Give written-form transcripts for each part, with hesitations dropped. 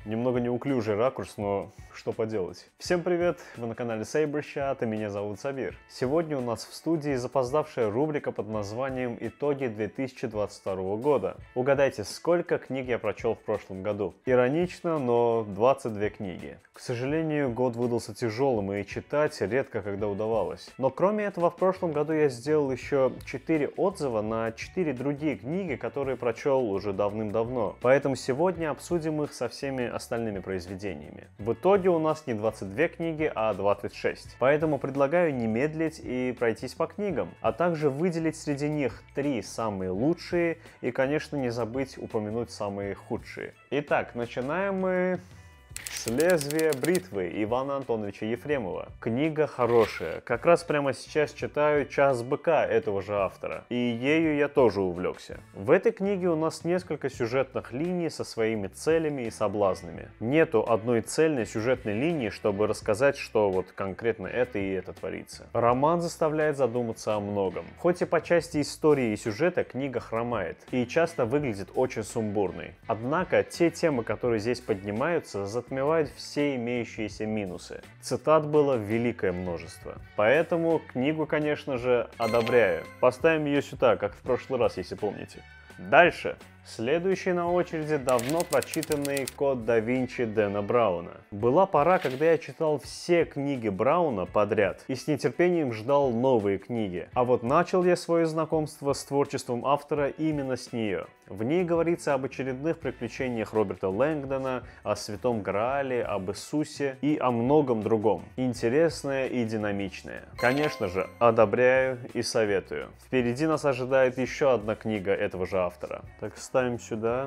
Немного неуклюжий ракурс, но что поделать. Всем привет, вы на канале Sabershot, и меня зовут Сабир. Сегодня у нас в студии запоздавшая рубрика под названием «Итоги 2022 года». Угадайте, сколько книг я прочел в прошлом году? Иронично, но 22 книги. К сожалению, год выдался тяжелым, и читать редко когда удавалось. Но кроме этого, в прошлом году я сделал еще 4 отзыва на 4 другие книги, которые прочел уже давным-давно. Поэтому сегодня обсудим их со всеми остальными произведениями. В итоге у нас не 22 книги, а 26. Поэтому предлагаю не медлить и пройтись по книгам, а также выделить среди них 3 самые лучшие и, конечно, не забыть упомянуть самые худшие. Итак, начинаем мы с «Лезвия бритвы» Ивана Антоновича Ефремова. Книга хорошая. Как раз прямо сейчас читаю «Час быка» этого же автора. И ею я тоже увлекся. В этой книге у нас несколько сюжетных линий со своими целями и соблазнами. Нету одной цельной сюжетной линии, чтобы рассказать, что вот конкретно это и это творится. Роман заставляет задуматься о многом. Хоть и по части истории и сюжета книга хромает и часто выглядит очень сумбурной. Однако те темы, которые здесь поднимаются, затмевают все имеющиеся минусы. Цитат было великое множество. Поэтому книгу, конечно же, одобряю. Поставим ее сюда, как в прошлый раз, если помните. Дальше. Следующий на очереди давно прочитанный «Код да Винчи» Дэна Брауна. Была пора, когда я читал все книги Брауна подряд и с нетерпением ждал новые книги. А вот начал я свое знакомство с творчеством автора именно с нее. В ней говорится об очередных приключениях Роберта Лэнгдона, о Святом Граале, об Иисусе и о многом другом. Интересное и динамичное. Конечно же, одобряю и советую. Впереди нас ожидает еще одна книга этого же автора. Так, ставим сюда.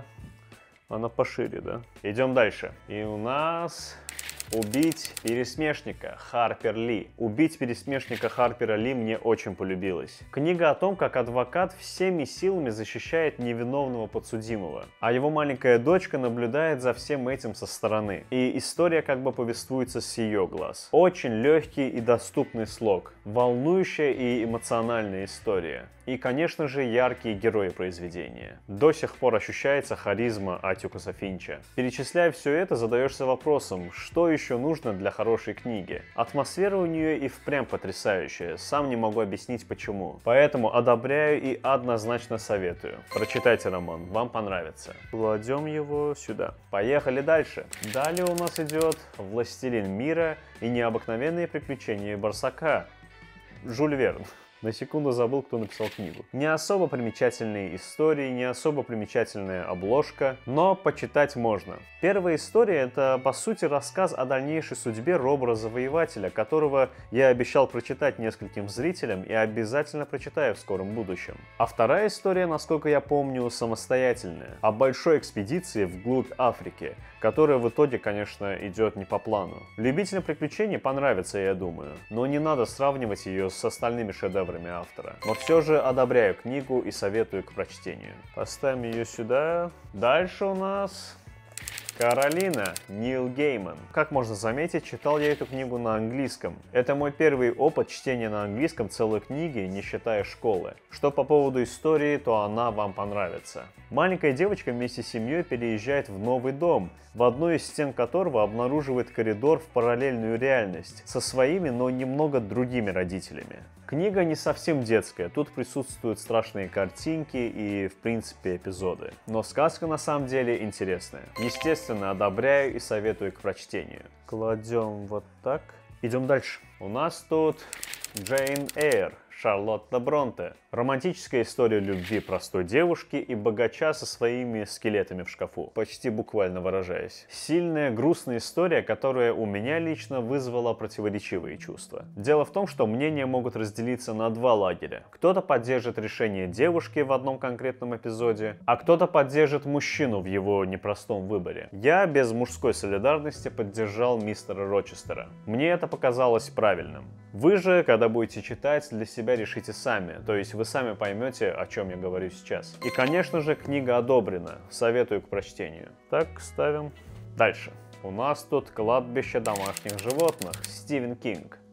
Она пошире, да? Идем дальше. И у нас «Убить пересмешника» Харпер Ли. «Убить пересмешника» Харпера Ли мне очень полюбилась. Книга о том, как адвокат всеми силами защищает невиновного подсудимого, а его маленькая дочка наблюдает за всем этим со стороны. И история как бы повествуется с ее глаз. Очень легкий и доступный слог, волнующая и эмоциональная история. И, конечно же, яркие герои произведения. До сих пор ощущается харизма Аттикуса Финча. Перечисляя все это, задаешься вопросом, что еще нужно для хорошей книги. Атмосфера у нее и впрямь потрясающая, сам не могу объяснить почему. Поэтому одобряю и однозначно советую. Прочитайте роман, вам понравится. Кладем его сюда. Поехали дальше. Далее у нас идет «Властелин мира» и необыкновенные приключения Барсака. Жюль Верн. На секунду забыл, кто написал книгу. Не особо примечательные истории, не особо примечательная обложка, но почитать можно. Первая история — это, по сути, рассказ о дальнейшей судьбе Робера-завоевателя, которого я обещал прочитать нескольким зрителям и обязательно прочитаю в скором будущем. А вторая история, насколько я помню, самостоятельная, о большой экспедиции вглубь Африки, которая в итоге, конечно, идет не по плану. Любителям приключений понравится, я думаю, но не надо сравнивать ее с остальными шедеврами автора. Но все же одобряю книгу и советую к прочтению. Поставим ее сюда. Дальше у нас «Каролина» Нил Гейман. Как можно заметить, читал я эту книгу на английском. Это мой первый опыт чтения на английском целой книги, не считая школы. Что по поводу истории, то она вам понравится. Маленькая девочка вместе с семьей переезжает в новый дом, в одной из стен которого обнаруживает коридор в параллельную реальность со своими, но немного другими родителями. Книга не совсем детская, тут присутствуют страшные картинки и, в принципе, эпизоды. Но сказка на самом деле интересная. Естественно, одобряю и советую к прочтению. Кладем вот так. Идем дальше. У нас тут Джейн Эйр. Шарлотта Бронте. Романтическая история любви простой девушки и богача со своими скелетами в шкафу, почти буквально выражаясь. Сильная, грустная история, которая у меня лично вызвала противоречивые чувства. Дело в том, что мнения могут разделиться на два лагеря. Кто-то поддержит решение девушки в одном конкретном эпизоде, а кто-то поддержит мужчину в его непростом выборе. Я без мужской солидарности поддержал мистера Рочестера. Мне это показалось правильным. Вы же, когда будете читать, для себя решите сами, то есть вы сами поймете, о чем я говорю сейчас. И, конечно же, книга одобрена, советую к прочтению. Так, ставим. Дальше. У нас тут «Кладбище домашних животных» Стивен Кинг.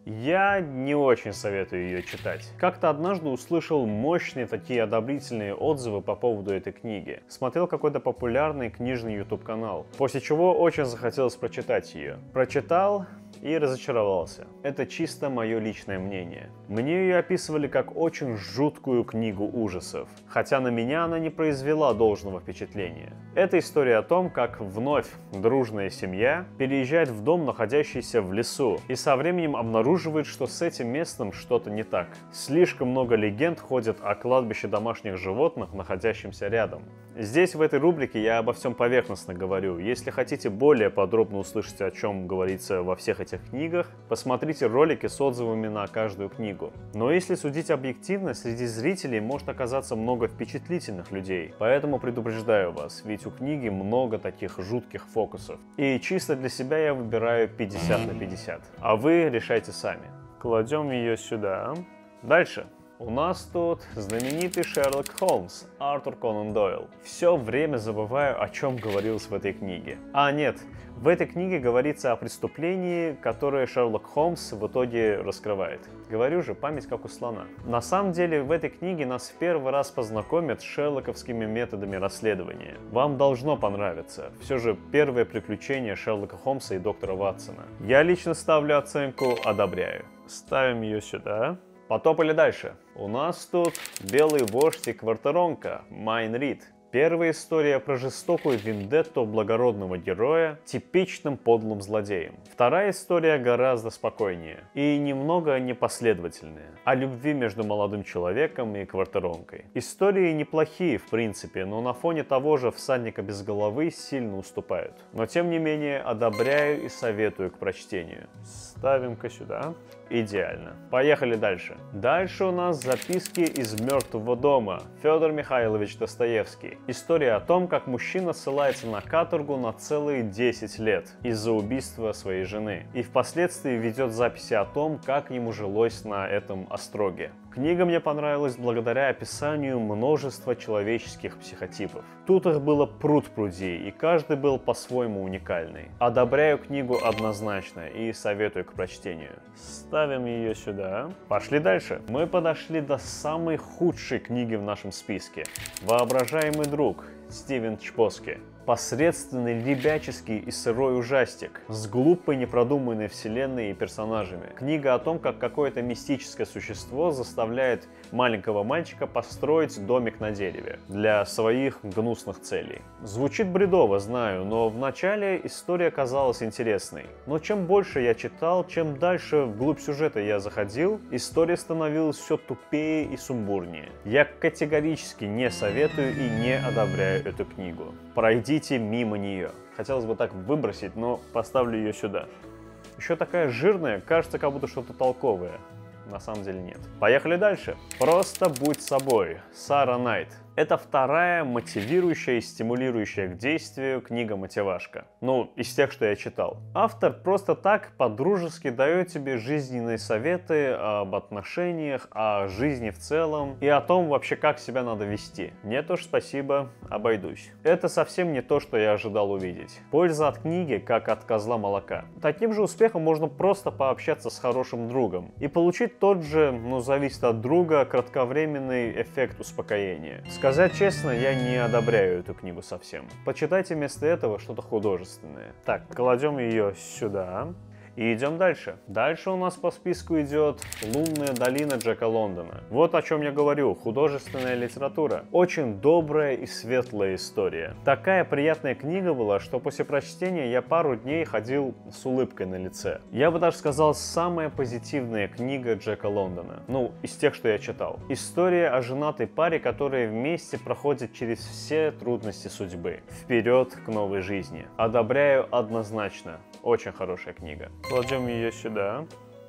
Я не очень советую ее читать. Как-то однажды услышал мощные такие одобрительные отзывы по поводу этой книги. Смотрел какой-то популярный книжный YouTube-канал, после чего очень захотелось прочитать ее. Прочитал и разочаровался. Это чисто мое личное мнение. Мне ее описывали как очень жуткую книгу ужасов, хотя на меня она не произвела должного впечатления. Это история о том, как вновь дружная семья переезжает в дом, находящийся в лесу, и со временем обнаруживает, что с этим местом что-то не так. Слишком много легенд ходят о кладбище домашних животных, находящемся рядом. Здесь, в этой рубрике, я обо всем поверхностно говорю. Если хотите более подробно услышать, о чем говорится во всех этих книгах, посмотрите ролики с отзывами на каждую книгу. Но если судить объективно, среди зрителей может оказаться много впечатлительных людей. Поэтому предупреждаю вас, ведь у книги много таких жутких фокусов. И чисто для себя я выбираю 50 на 50. А вы решайте сами. Кладем ее сюда. Дальше. У нас тут знаменитый Шерлок Холмс, Артур Конан Дойл. Все время забываю, о чем говорилось в этой книге. А нет, в этой книге говорится о преступлении, которое Шерлок Холмс в итоге раскрывает. Говорю же, память как у слона. На самом деле, в этой книге нас в первый раз познакомят с шерлоковскими методами расследования. Вам должно понравиться. Все же первое приключение Шерлока Холмса и доктора Ватсона. Я лично ставлю оценку «одобряю». Ставим ее сюда. Потопали дальше. У нас тут белый вождь и квартиронка Майн Рид. Первая история про жестокую вендетту благородного героя типичным подлым злодеем. Вторая история гораздо спокойнее и немного непоследовательная. О любви между молодым человеком и квартиронкой. Истории неплохие в принципе, но на фоне того же «Всадника без головы» сильно уступают. Но тем не менее одобряю и советую к прочтению. Ставим-ка сюда. Идеально. Поехали дальше. Дальше у нас записки из мертвого дома. Федор Михайлович Достоевский. История о том, как мужчина ссылается на каторгу на целые 10 лет из-за убийства своей жены. И впоследствии ведет записи о том, как ему жилось на этом остроге. Книга мне понравилась благодаря описанию множества человеческих психотипов. Тут их было пруд-пруди, и каждый был по-своему уникальный. Одобряю книгу однозначно и советую к прочтению. Ставим ее сюда. Пошли дальше. Мы подошли до самой худшей книги в нашем списке. «Воображаемый друг» Стивен Чбоски. Посредственный, ребяческий и сырой ужастик с глупой непродуманной вселенной и персонажами. Книга о том, как какое-то мистическое существо заставляет маленького мальчика построить домик на дереве для своих гнусных целей. Звучит бредово, знаю, но вначале история казалась интересной. Но чем больше я читал, чем дальше вглубь сюжета я заходил, история становилась все тупее и сумбурнее. Я категорически не советую и не одобряю эту книгу. Пройдите мимо нее. Хотелось бы так выбросить, но поставлю ее сюда. Еще такая жирная, кажется, как будто что-то толковое. На самом деле нет. Поехали дальше. «Просто будь собой» Сара Найт. Это вторая мотивирующая и стимулирующая к действию книга-мотивашка. Ну, из тех, что я читал. Автор просто так по-дружески дает тебе жизненные советы об отношениях, о жизни в целом и о том вообще, как себя надо вести. Нет уж, спасибо, обойдусь. Это совсем не то, что я ожидал увидеть. Польза от книги, как от козла молока. Таким же успехом можно просто пообщаться с хорошим другом и получить тот же, зависит от друга, кратковременный эффект успокоения. Сказать честно, я не одобряю эту книгу совсем. Почитайте вместо этого что-то художественное. Так, кладем ее сюда. И идем дальше. Дальше у нас по списку идет «Лунная долина» Джека Лондона. Вот о чем я говорю. Художественная литература. Очень добрая и светлая история. Такая приятная книга была, что после прочтения я пару дней ходил с улыбкой на лице. Я бы даже сказал, самая позитивная книга Джека Лондона. Из тех, что я читал. История о женатой паре, которые вместе проходят через все трудности судьбы. Вперед к новой жизни. Одобряю однозначно. Очень хорошая книга. Кладем ее сюда.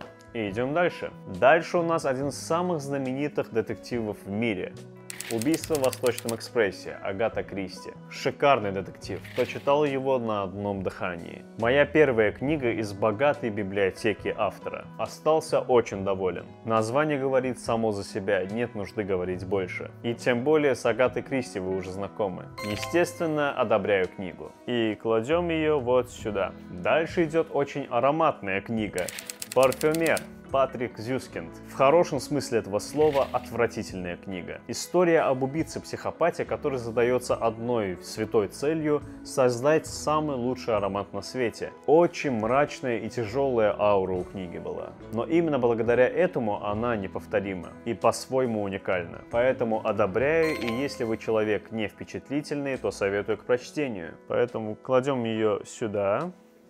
И идем дальше. Дальше у нас один из самых знаменитых детективов в мире. «Убийство в Восточном экспрессе» Агата Кристи. Шикарный детектив. Прочитал его на одном дыхании. Моя первая книга из богатой библиотеки автора. Остался очень доволен. Название говорит само за себя, нет нужды говорить больше. И тем более с Агатой Кристи вы уже знакомы. Естественно, одобряю книгу. И кладем ее вот сюда. Дальше идет очень ароматная книга. «Парфюмер» Патрик Зюскинд. В хорошем смысле этого слова отвратительная книга. История об убийце-психопате, который задается одной святой целью – создать самый лучший аромат на свете. Очень мрачная и тяжелая аура у книги была. Но именно благодаря этому она неповторима и по-своему уникальна. Поэтому одобряю, и если вы человек не впечатлительный, то советую к прочтению. Поэтому кладем ее сюда.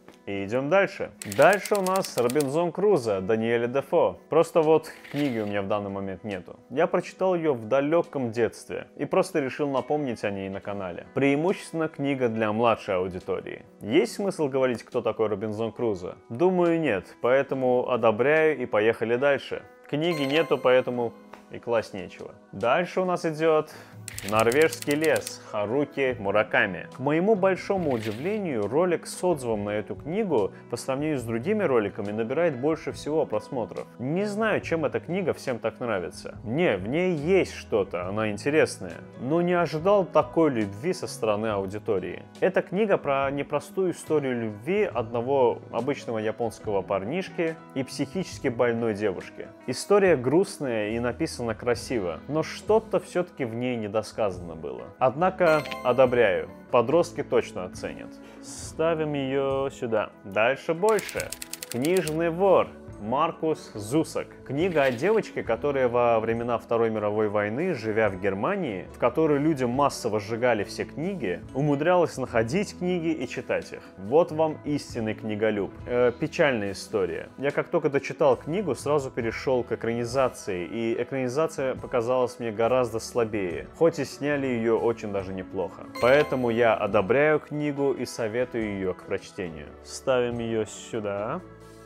И идем дальше. Дальше у нас Робинзон Крузо Даниэля Дефо. Просто вот книги у меня в данный момент нету. Я прочитал ее в далеком детстве и просто решил напомнить о ней на канале. Преимущественно книга для младшей аудитории. Есть смысл говорить, кто такой Робинзон Крузо? Думаю, нет, поэтому одобряю и поехали дальше. Книги нету, поэтому и класть нечего. Дальше у нас идет Норвежский лес Харуки Мураками. К моему большому удивлению, ролик с отзывом на эту книгу по сравнению с другими роликами набирает больше всего просмотров. Не знаю, чем эта книга всем так нравится. Не, в ней есть что-то, она интересная, но не ожидал такой любви со стороны аудитории. Эта книга про непростую историю любви одного обычного японского парнишки и психически больной девушки. История грустная и написана красиво, но что-то все-таки в ней недосказано было. Однако одобряю, подростки точно оценят. Ставим ее сюда. Дальше больше. Книжный вор Маркус Зусак. Книга о девочке, которая во времена Второй мировой войны, живя в Германии, в которой люди массово сжигали все книги, умудрялась находить книги и читать их. Вот вам истинный книголюб. Печальная история. Я как только дочитал книгу, сразу перешел к экранизации, и экранизация показалась мне гораздо слабее, хоть и сняли ее очень даже неплохо. Поэтому я одобряю книгу и советую ее к прочтению. Ставим ее сюда.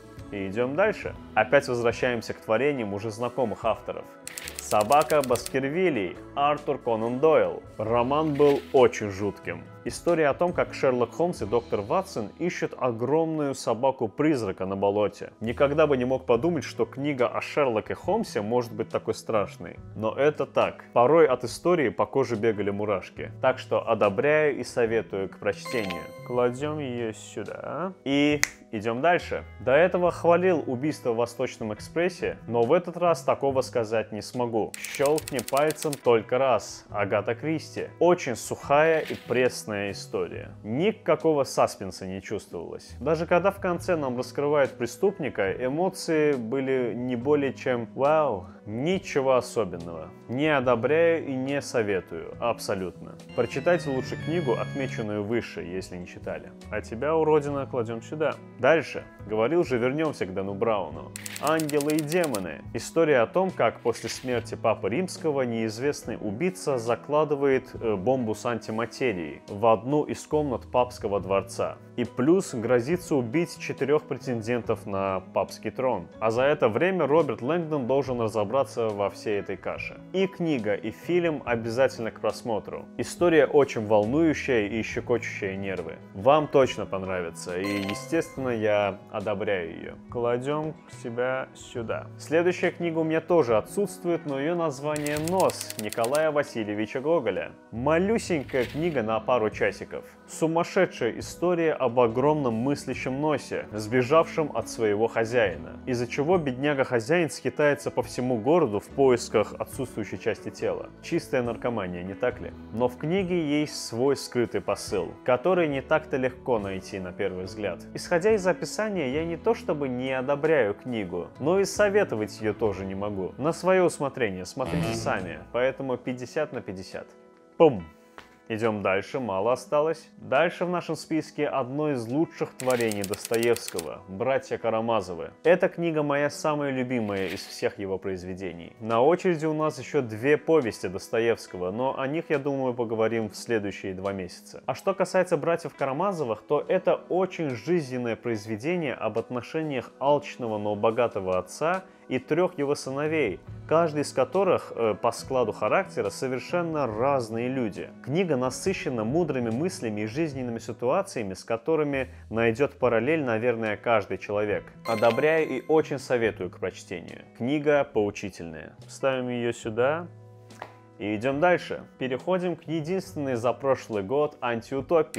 И идем дальше. Опять возвращаемся к творениям уже знакомых авторов. «Собака Баскервилей» Артур Конан Дойл. Роман был очень жутким. История о том, как Шерлок Холмс и доктор Ватсон ищут огромную собаку-призрака на болоте. Никогда бы не мог подумать, что книга о Шерлоке Холмсе может быть такой страшной. Но это так. Порой от истории по коже бегали мурашки. Так что одобряю и советую к прочтению. Кладем ее сюда. И идем дальше. До этого хвалил «Убийство в Восточном экспрессе», но в этот раз такого сказать не смогу. Щелкни пальцем только раз. Агата Кристи. Очень сухая и пресная история. Никакого саспенса не чувствовалось. Даже когда в конце нам раскрывают преступника, эмоции были не более чем «Вау!». Ничего особенного. Не одобряю и не советую. Абсолютно. Прочитайте лучше книгу, отмеченную выше, если не читали. А тебя, уродина, кладем сюда. Дальше. Говорил же, вернемся к Дэну Брауну. «Ангелы и демоны». История о том, как после смерти Папы Римского неизвестный убийца закладывает бомбу с антиматерией в одну из комнат папского дворца. И плюс грозится убить 4 претендентов на папский трон. А за это время Роберт Лэнгдон должен разобраться во всей этой каше. И книга, и фильм обязательно к просмотру. История очень волнующая и щекочущая нервы. Вам точно понравится, и, естественно, я одобряю ее. Кладем себя сюда. Следующая книга у меня тоже отсутствует, но ее название «Нос» Николая Васильевича Гоголя. Малюсенькая книга на пару часиков. Сумасшедшая история об огромном мыслящем носе, сбежавшем от своего хозяина, из-за чего бедняга-хозяин скитается по всему городу в поисках отсутствующей части тела. Чистая наркомания, не так ли? Но в книге есть свой скрытый посыл, который не так-то легко найти на первый взгляд. Исходя из описания, я не то чтобы не одобряю книгу, но и советовать ее тоже не могу. На свое усмотрение, смотрите сами, поэтому 50 на 50. Пум! Идем дальше, мало осталось. Дальше в нашем списке одно из лучших творений Достоевского – «Братья Карамазовы». Эта книга моя самая любимая из всех его произведений. На очереди у нас еще 2 повести Достоевского, но о них, я думаю, поговорим в следующие 2 месяца. А что касается «Братьев Карамазовых», то это очень жизненное произведение об отношениях алчного, но богатого отца и 3 его сыновей, каждый из которых по складу характера совершенно разные люди. Книга насыщена мудрыми мыслями и жизненными ситуациями, с которыми найдет параллель, наверное, каждый человек. Одобряю и очень советую к прочтению. Книга поучительная. Ставим ее сюда. И идем дальше. Переходим к единственной за прошлый год антиутопии.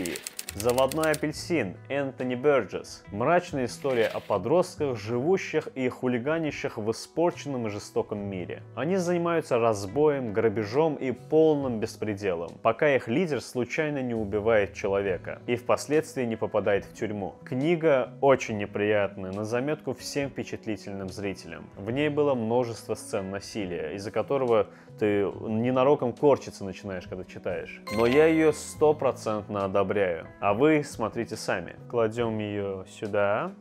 «Заводной апельсин» Энтони Бёрджесс. Мрачная история о подростках, живущих и хулиганящих в испорченном и жестоком мире. Они занимаются разбоем, грабежом и полным беспределом, пока их лидер случайно не убивает человека и впоследствии не попадает в тюрьму. Книга очень неприятная, на заметку всем впечатлительным зрителям. В ней было множество сцен насилия, из-за которого ты ненароком корчиться начинаешь, когда читаешь. Но я ее 100% одобряю. А вы смотрите сами. Кладем ее сюда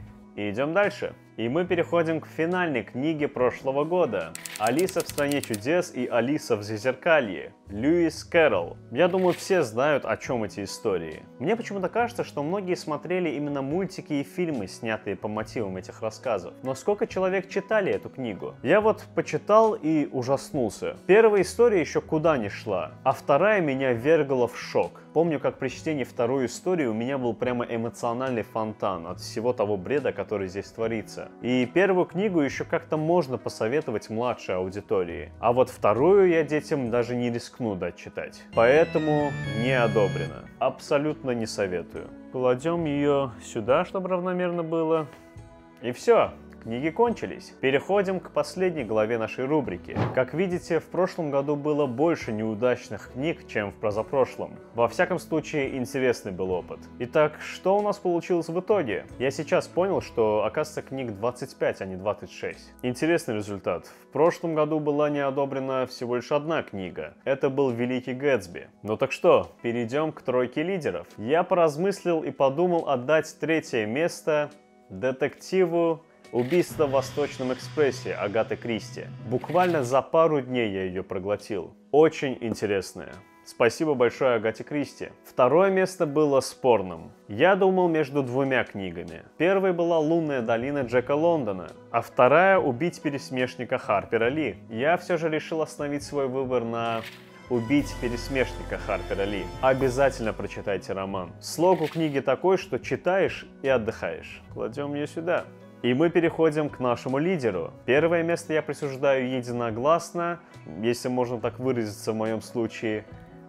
и идем дальше. И мы переходим к финальной книге прошлого года. «Алиса в стране чудес» и «Алиса в Зазеркалье» Льюис Кэрролл. Я думаю, все знают, о чем эти истории. Мне почему-то кажется, что многие смотрели именно мультики и фильмы, снятые по мотивам этих рассказов. Но сколько человек читали эту книгу? Я вот почитал и ужаснулся. Первая история еще куда ни шла, а вторая меня ввергла в шок. Помню, как при чтении второй истории у меня был прямо эмоциональный фонтан от всего того бреда, который здесь творится. И первую книгу еще как-то можно посоветовать младшей аудитории. А вот вторую я детям даже не рискну дать читать. Поэтому не одобрено. Абсолютно не советую. Кладем ее сюда, чтобы равномерно было. И все. Книги кончились. Переходим к последней главе нашей рубрики. Как видите, в прошлом году было больше неудачных книг, чем в позапрошлом. Во всяком случае, интересный был опыт. Итак, что у нас получилось в итоге? Я сейчас понял, что, оказывается, книг 25, а не 26. Интересный результат. В прошлом году была не одобрена всего лишь одна книга. Это был «Великий Гэтсби». Ну так что, перейдем к тройке лидеров. Я поразмыслил и подумал отдать третье место детективу «Убийство в Восточном экспрессе» Агаты Кристи. Буквально за пару дней я ее проглотил. Очень интересная. Спасибо большое Агате Кристи. Второе место было спорным. Я думал между двумя книгами. Первой была «Лунная долина» Джека Лондона, а вторая «Убить пересмешника» Харпера Ли. Я все же решил остановить свой выбор на «Убить пересмешника» Харпера Ли. Обязательно прочитайте роман. Слог у книги такой, что читаешь и отдыхаешь. Кладем ее сюда. И мы переходим к нашему лидеру. Первое место я присуждаю единогласно, если можно так выразиться в моем случае,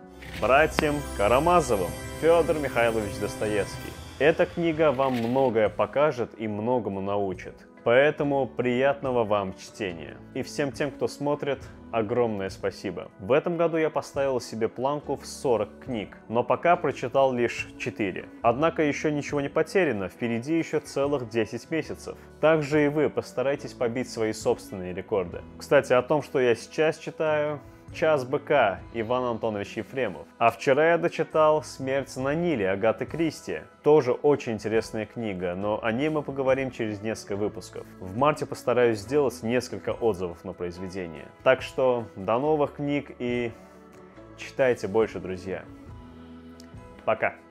братьям Карамазовым. Федор Михайлович Достоевский. Эта книга вам многое покажет и многому научит. Поэтому приятного вам чтения. И всем тем, кто смотрит, огромное спасибо. В этом году я поставил себе планку в 40 книг, но пока прочитал лишь 4. Однако еще ничего не потеряно, впереди еще целых 10 месяцев. Также и вы постарайтесь побить свои собственные рекорды. Кстати, о том, что я сейчас читаю: «Час быка» Иван Антонович Ефремов. А вчера я дочитал «Смерть на Ниле» Агаты Кристи. Тоже очень интересная книга, но о ней мы поговорим через несколько выпусков. В марте постараюсь сделать несколько отзывов на произведение. Так что до новых книг и читайте больше, друзья. Пока!